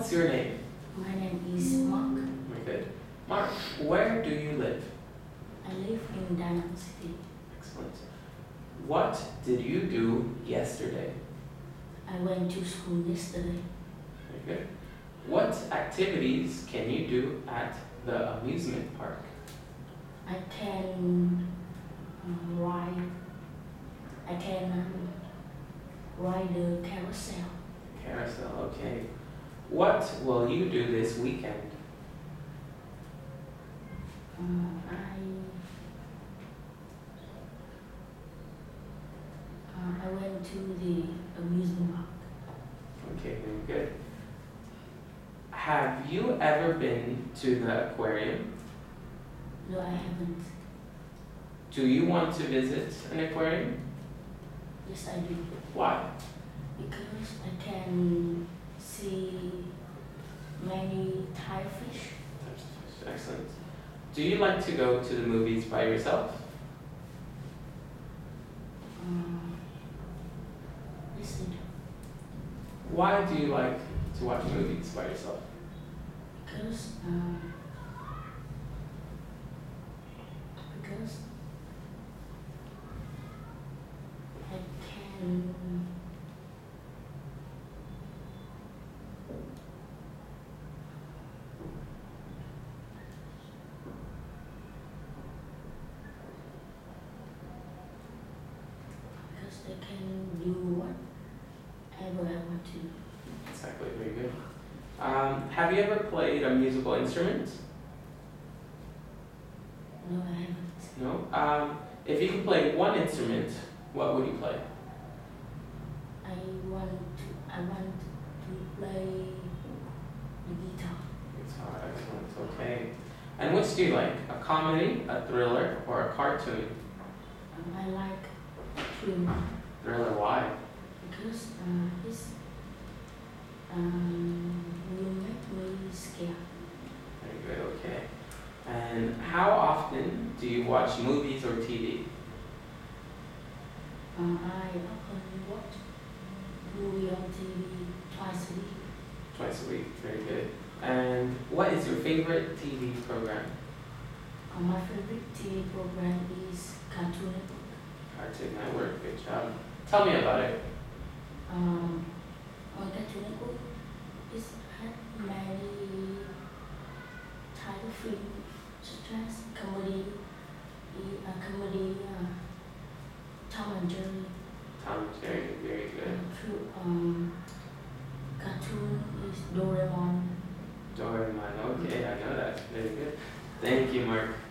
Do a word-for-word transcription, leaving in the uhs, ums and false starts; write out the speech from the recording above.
what's your name? My name is Mark. Very good. Mark, where do you live? I live in Da Nang City. Excellent. What did you do yesterday? I went to school yesterday. Very good. What activities can you do at the amusement park? I can um, ride. I can um, ride the carousel. Carousel, okay. What will you do this weekend? Um, I uh, I went to the amusement park. Okay, very good. Have you ever been to the aquarium? No, I haven't. Do you want to visit an aquarium? Yes, I do. Why? Because I can see many Thai fish. Excellent. Do you like to go to the movies by yourself? Um, yes, I do. Why do you like to watch movies by yourself? Because um, because I can because I can do whatever I want to do. Exactly, very good. Um, have you ever played a musical instrument? No, I haven't. No? Um, if you could play one instrument, what would you play? I want to. I want to play the guitar. Guitar, excellent, okay. And which do you like? A comedy, a thriller, or a cartoon? Um, I like film Thriller, why? because uh, it's um, will make me scared. Very good, okay. And how often do you watch movies or T V? Uh, I often watch movie on T V twice a week. Twice a week, very good. And what is your favorite T V program? Uh, my favorite T V program is Cartoon Network. Cartoon Network, good job. Tell me about it. Um, on Cartoon Network, it's had many title films such as comedy, uh, comedy, uh, Tom and Jerry. Tom and Jerry, very good. Uh, true, um, cartoon is Doraemon. Doraemon, okay, I know that. Very good. Thank you, Mark.